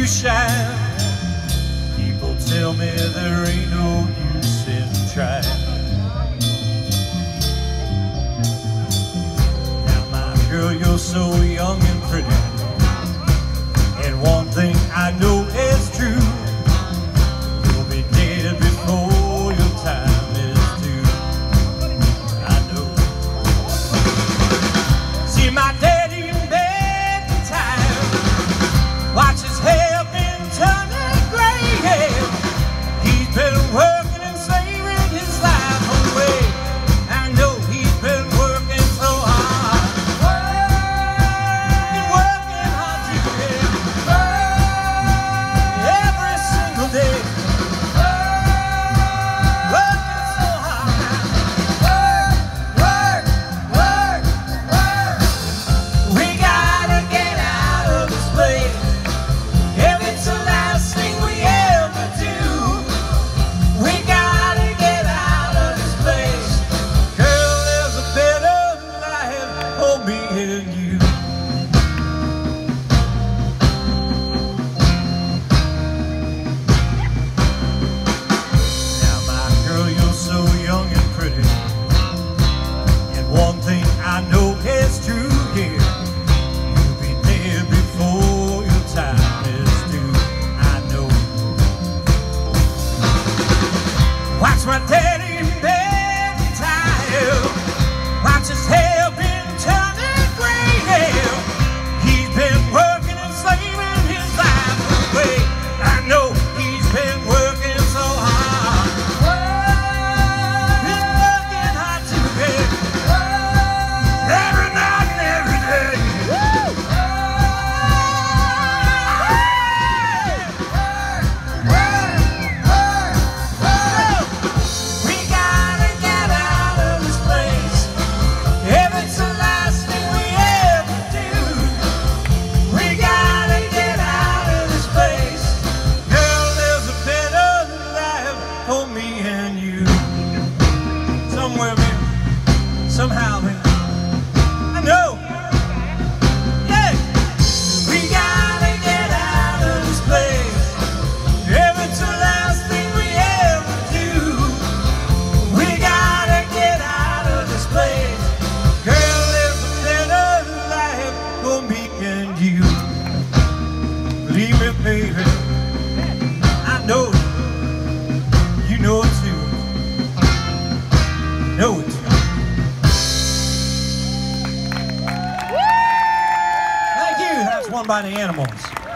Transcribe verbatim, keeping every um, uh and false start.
shine. People tell me there ain't no use in trying. Now my girl, you're so young and pretty, and one thing I know is true: you'll be dead before your time is due. I know. See my daddy in bed tired, watch his hair been turning gray. He's been working and saving his life away. I know he's been working so hard, working, working hard to get every single day, working so hard. Work, work, work, work. We gotta get out of this place. If it's the last thing we ever do, we gotta get out of this place. Girl, there's a better life for me and you. Now my girl, you're so young and pretty, and one thing I know is true, yeah, you'll be dead before your time is due. I know. Watch my daddy in bed tired, watch his hair been turning gray. He's been working and saving his life away. I know he's been working so hard, he's working hard to get every night and every day. We gotta get out of this place. If it's the last thing we ever do, we gotta get out of this place. Girl, there's a better life for me and you. Somewhere, baby, somehow, baby, I know. Yeah, we gotta get out of this place. If it's the last thing we ever do, we gotta get out of this place. Girl, there's a better life for me and you. Believe me, baby, I know it. You know it too. Know it too. Thank you. That's one by the Animals.